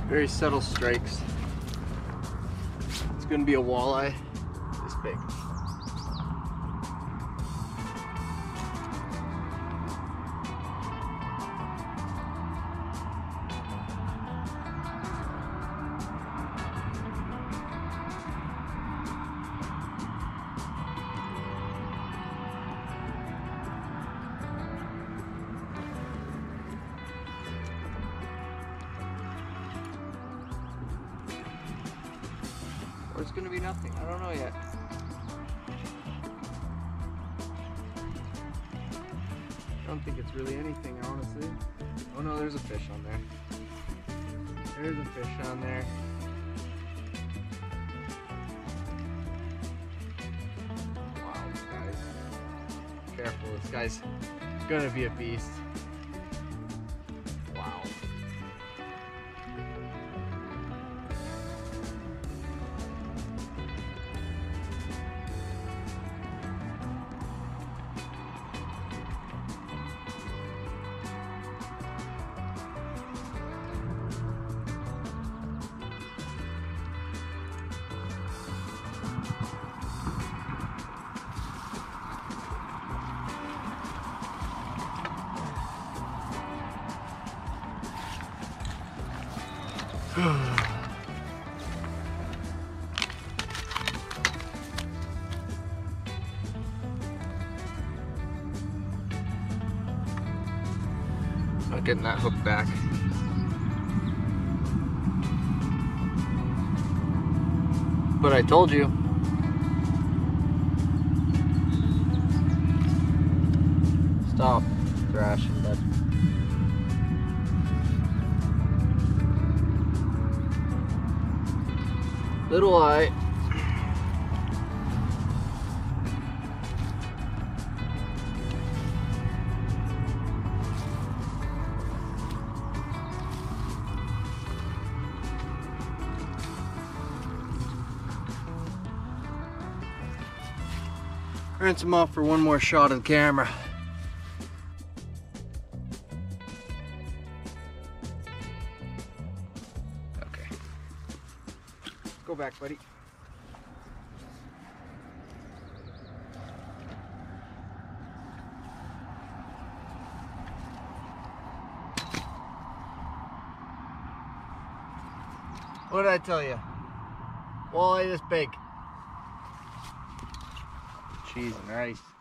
Very subtle strikes. It's gonna be a walleye this big. Or it's gonna be nothing. I don't know yet. I don't think it's really anything, honestly. Oh no, there's a fish on there. There's a fish on there. Wow, guys. Careful, this guy's gonna be a beast. Wow. Not getting that hook back. But I told you. Stop thrashing, bud. Little eye. Rinse him off for one more shot of the camera. Okay. Go back, buddy. What did I tell you? Walleye this big. Cheese and rice.